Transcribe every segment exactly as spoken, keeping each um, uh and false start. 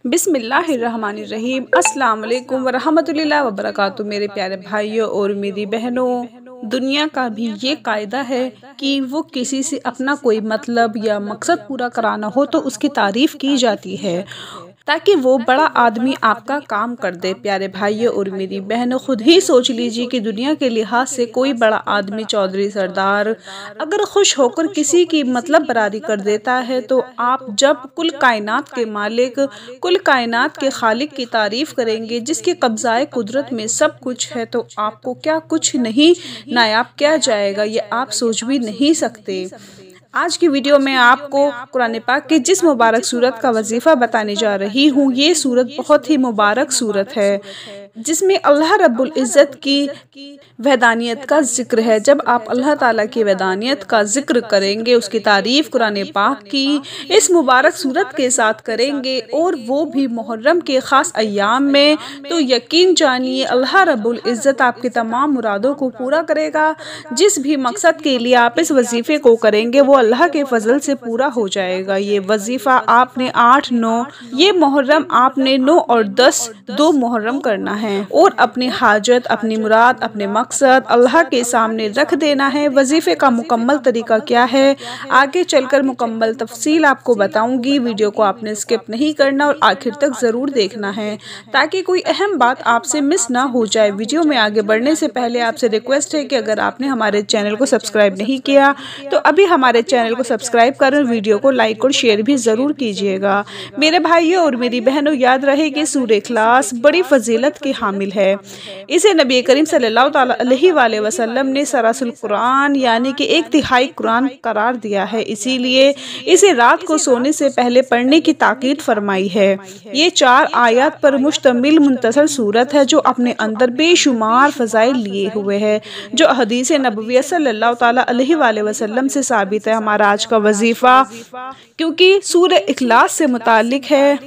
बिस्मिल्लाहिर्रहमानिर्रहीम। अस्सलाम वालेकुम वरहमतुल्लाहि वबरकातुहू। मेरे प्यारे भाइयों और मेरी बहनों, दुनिया का भी ये कायदा है कि वो किसी से अपना कोई मतलब या मकसद पूरा कराना हो तो उसकी तारीफ़ की जाती है ताकि वो बड़ा आदमी आपका काम कर दे। प्यारे भाइयों और मेरी बहनों, खुद ही सोच लीजिए कि दुनिया के लिहाज से कोई बड़ा आदमी, चौधरी, सरदार अगर खुश होकर किसी की मतलब बरारी कर देता है तो आप जब कुल कायनात के मालिक, कुल कायनात के खालिक की तारीफ़ करेंगे, जिसके कब्ज़ाए कुदरत में सब कुछ है, तो आपको क्या कुछ नहीं नायाब किया जाएगा, ये आप सोच भी नहीं सकते। आज की वीडियो में आपको कुरान पाक की जिस मुबारक सूरत का वजीफ़ा बताने जा रही हूँ, ये सूरत बहुत ही मुबारक सूरत है जिसमें अल्लाह रब्बुल इज़्ज़त की वहदानियत का ज़िक्र है। जब आप अल्लाह ताला की वहदानियत का ज़िक्र करेंगे, उसकी तारीफ़ कुरान पाक की इस मुबारक सूरत के साथ करेंगे और वो भी मुहर्रम के ख़ास अय्याम में, तो यकीन जानिए अल्लाह रब्बुल इज़्ज़त आपकी तमाम मुरादों को पूरा करेगा। जिस भी मकसद के लिए आप इस वजीफ़े को करेंगे वो अल्लाह के फजल से पूरा हो जाएगा। ये वजीफ़ा आपने आठ नौ ये मुहर्रम आपने नौ और दस दो मुहर्रम करना है और अपनी हाजत, अपनी मुराद, अपने मकसद अल्लाह के सामने रख देना है। वजीफ़े का मुकम्मल तरीका क्या है आगे चलकर मुकम्मल तफसील आपको बताऊंगी। वीडियो को आपने स्किप नहीं करना और आखिर तक ज़रूर देखना है ताकि कोई अहम बात आपसे मिस ना हो जाए। वीडियो में आगे बढ़ने से पहले आपसे रिक्वेस्ट है कि अगर आपने हमारे चैनल को सब्सक्राइब नहीं किया तो अभी हमारे चैनल को सब्सक्राइब कर वीडियो को लाइक और शेयर भी ज़रूर कीजिएगा। मेरे भाइयों और मेरी बहनों, याद रहे कि सूरह इखलास बड़ी फजीलत की हामिल है। इसे नबी करीम सल्लल्लाहु अलैहि वसल्लम ने सरासुल कुरान यानी कि एक तिहाई कुरान करार दिया है, इसीलिए इसे रात को सोने से पहले पढ़ने की ताकीद फरमाई है। ये चार आयत पर मुश्तमिल मुंतसर सूरत है जो अपने अंदर बेशुमार फ़ज़ाइल लिए हुए है, जो हदीस नबवी सल्लल्लाहु अलैहि वसल्लम से साबित है। हमारा आज का वजीफ़ा क्योंकि सूरह इखलास से मुताल्लिक है,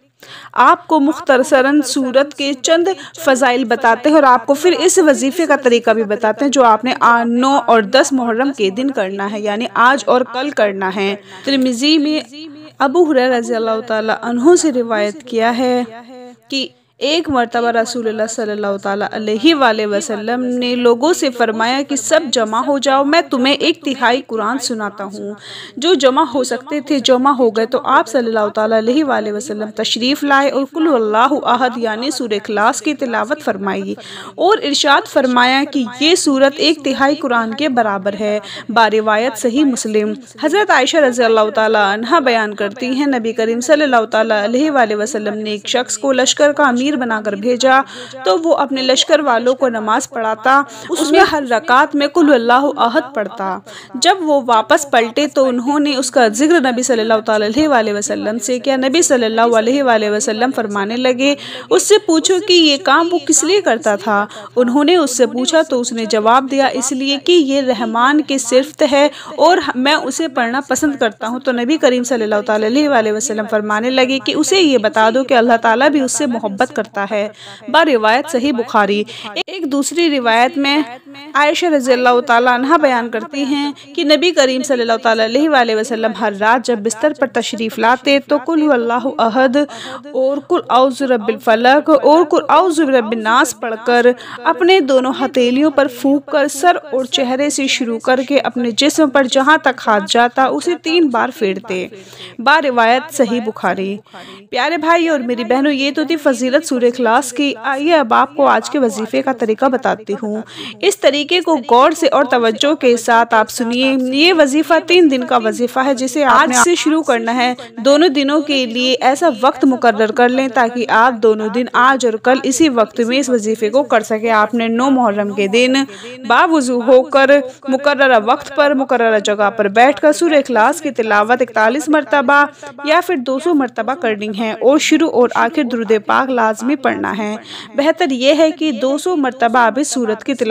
आपको मुख्तसरन सूरत के चंद फ़ज़ाइल बताते हैं और आपको फिर इस वजीफ़े का तरीका भी बताते हैं जो आपने नौ और दस मुहर्रम के दिन करना है, यानी आज और कल करना है। तिरमिज़ी में अबू हुरैरा रज़ियल्लाहु ताला अन्हु से रिवायत किया है कि एक मरतबा रसूलुल्लाह सल्लल्लाहु अलैहि वसल्लम ने लोगों से फरमाया कि सब जमा हो जाओ, मैं तुम्हें एक तिहाई कुरान सुनाता हूँ। जो जमा हो सकते थे जमा हो गए, तो आप सल्लल्लाहु अलैहि वसल्लम तशरीफ़ लाए और कुल हुवल्लाहु अहद यानी सूरह इखलास की तिलावत फरमाई और इरशाद फरमाया कि ये सूरत एक तिहाई कुरान के बराबर है। बारिवायत सही मुस्लिम। हज़रत आयशा रज़ियल्लाहु ताला अन्हा बयान करती हैं, नबी करीम सल्लल्लाहु अलैहि वसल्लम ने एक शख्स को लश्कर का बनाकर भेजा तो वो अपने लश्कर वालों को नमाज पढ़ाता, उसमें हर रकात में कुल हुवल्लाहु अहद पढ़ता। जब वो वापस पलटे तो उन्होंने उसका जिक्र नबी सल्लल्लाहु अलैहि वसल्लम से किया। नबी सल्लल्लाहु अलैहि वसल्लम फरमाने लगे, उससे पूछो कि ये काम वो किस लिए करता था। उन्होंने उससे पूछा तो उसने जवाब दिया, इसलिए कि ये रहमान की सिफ़त है और मैं उसे पढ़ना पसंद करता हूँ। तो नबी करीम सल्लल्लाहु अलैहि वसल्लम फरमाने लगे कि उसे ये बता दो कि अल्लाह ताला भी उससे मोहब्बत करता है। बारिवायत सही बुखारी। एक दूसरी रिवायत में आयशा रज़ियल्लाहु ताला अन्हा बयान करती हैं कि नबी करीम सल्लल्लाहु अलैहि वसल्लम हर रात जब बिस्तर पर तशरीफ़ लाते तो कुल हुवल्लाहु अहद और कुल औज़ु बिरब्बिल फलक और कुल औज़ु बिरब्बिन नास पढ़कर अपने दोनों हथेलियों पर फूंक कर सर और चेहरे से शुरू करके अपने जिस्म पर जहाँ तक हाथ जाता उसे तीन बार फेरते। बारिवायत सही बुखारी। प्यारे भाई और मेरी बहनों, ये तो थी फजीलत सूरह इखलास की। आइए अब आपको आज के वजीफ़े का तरीका बताती हूँ। इस तरीके को गौर से और तवज्जो के साथ आप सुनिए। ये वजीफ़ा तीन दिन का वजीफ़ा है जिसे आज से शुरू करना है। दोनों दिनों के लिए ऐसा वक्त मुकर्रर कर लें ताकि आप दोनों दिन आज और कल इसी वक्त में इस वजीफ़े को कर सके। आपने नौ मुहर्रम के दिन बावुज़ू होकर मुकर्ररा वक्त पर मुकर्ररा जगह पर बैठ कर सूरह इखलास की तिलावत इकतालीस मरतबा या फिर दो सौ मरतबा करनी है और शुरू और आखिर दुरूद पाक लाजमी पढ़ना है। बेहतर यह है कि दो सौ मरतबा आप इस सूरत की तिलावत करें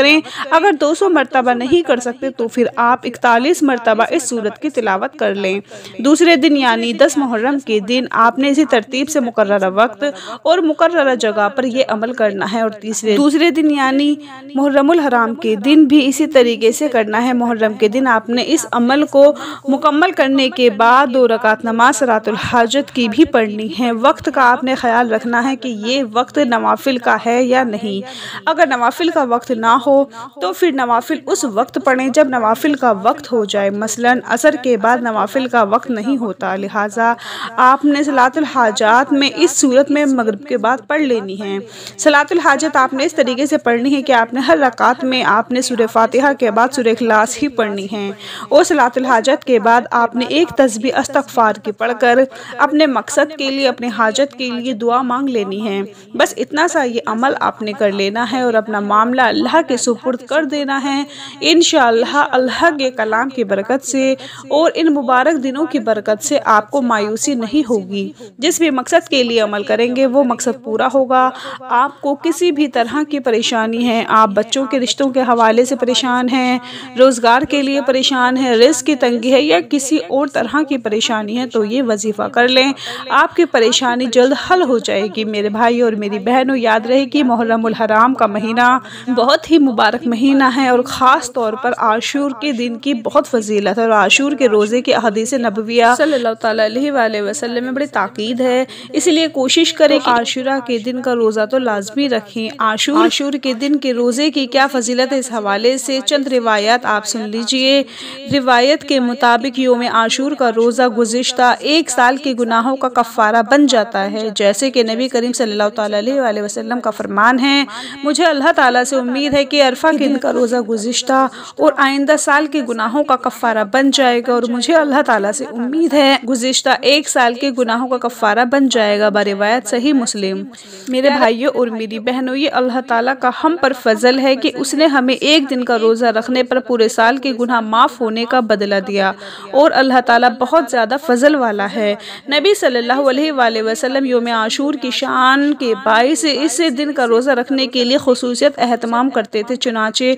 करें। अगर दो सौ मरतबा नहीं कर सकते तो फिर आप इकतालीस मरतबा इस सूरत की तिलावत कर लें। दूसरे दिन यानी दस मुहर्रम के दिन आपने इसी तरतीब से मुकर्ररा वक्त और मुकर्ररा जगह पर यह अमल करना है। और तीसरे दूसरे दिन यानी मुहर्रमुल हराम के दिन भी इसी तरीके से करना है। मुहर्रम के दिन आपने इस अमल को मुकम्मल करने के बाद दो रकात नमाज सलातुल हाजत की भी पढ़नी है। वक्त का आपने ख्याल रखना है कि ये वक्त नवाफिल का है या नहीं। अगर नवाफिल का वक्त ना हो तो फिर नवाफिल उस वक्त पढ़ें जब नवाफिल का वक्त हो जाए। मसलन असर के बाद नवाफिल का वक्त नहीं होता, लिहाजा आपने सलातुल हाजात में इस सूरत में मगरिब के बाद पढ़ लेनी है। सलातुल हाजत आपने इस तरीके से पढ़नी है कि आपने हर रकात में आपने सूरह फातिहा के बाद सूरह इखलास ही पढ़नी है। और सलातुल हाजत के बाद आपने एक तस्बीह अस्तगफार की पढ़कर अपने मकसद के लिए, अपने हाजत के लिए दुआ मांग लेनी है। बस इतना सा ये अमल आपने कर लेना है और अपना मामला अल्लाह के सुपुर्द कर देना है। इंशाअल्लाह अल्लाह के कलाम की बरकत से और इन मुबारक दिनों की बरकत से आपको मायूसी नहीं होगी। जिस भी मकसद के लिए अमल करेंगे वो मकसद पूरा होगा। आपको किसी भी तरह की परेशानी है, आप बच्चों के रिश्तों के हवाले से परेशान हैं, रोज़गार के लिए परेशान है, रिस्क की तंगी है या किसी और तरह की परेशानी है, तो ये वजीफ़ा कर लें, आपकी परेशानी जल्द हल हो जाएगी। मेरे भाई और मेरी बहनों, याद रहे कि मुहर्रमुल हराम का महीना बहुत ही मुबारक महीना है और ख़ास तौर पर आशूर के दिन की बहुत फजीलत है। और आशूर के रोज़े की अहदीस नबविया सल्लल्लाहु ताला अलैहि वसल्लम में बड़ी ताकीद है, इसलिए कोशिश करें कि आशूरा के दिन का रोज़ा तो लाजमी रखें। आशूर आशूर के दिन के रोज़े की क्या फजीलत है, इस हवाले से चंद रिवायात आप सुन लीजिए। रिवायत के मुताबिक यौम आशूर का रोज़ा गुज़िश्ता एक साल के गुनाहों का कफ़ारा बन जाता है। जैसे कि नबी करीम सल्लल्लाहु ताला अलैहि वसल्लम का फरमान है, मुझे अल्लाह ताला से उम्मीद है कि अरफा के दिन का रोज़ा गुज़िश्ता और आइंदा साल के गुनाहों का कफ़ारा बन जाएगा। और मुझे अल्लाह ताला से उम्मीद है गुज़िश्ता एक साल के गुनाहों का कफ़ारा बन जाएगा। बरिवायत सही मुस्लिम। मेरे भाइयों और मेरी बहनों, ये अल्लाह ताला का हम पर फजल है कि उसने हमें एक दिन का रोज़ा रखने पर पूरे साल के गुनाह माफ़ होने का बदला दिया। और अल्लाह ताला बहुत ज़्यादा फजल वाला है। नबी सल्लल्लाहु अलैहि वसल्लम यौम आशूर की शान के बाइस इस दिन का रोज़ा रखने के लिए खुसूसियत एहतमाम करते थे। चुनाचे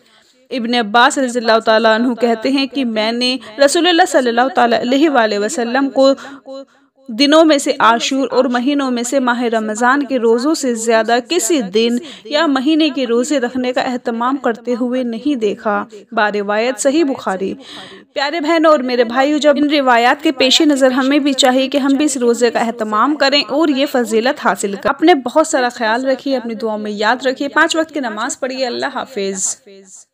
इब्न अब्बास रज़ियल्लाहु ताला अन्हु कहते हैं कि मैंने रसूलुल्लाह सल्लल्लाहु ताला अलैहि वसल्लम को दिनों में से आशूर और महीनों में से माह रमज़ान के रोज़ों से ज़्यादा किसी दिन या महीने के रोज़े रखने का एहतमाम करते हुए नहीं देखा। बारिवायत सही बुखारी। प्यारे बहनों और मेरे भाइयों, जब इन रिवायात के पेश नज़र हमें भी चाहिए कि हम भी इस रोज़े का एहतमाम करें और ये फजीलत हासिल करें। अपने बहुत सारा ख्याल रखिए, अपनी दुआओं में याद रखिए, पाँच वक्त की नमाज़ पढ़िए। अल्लाह हाफिज़।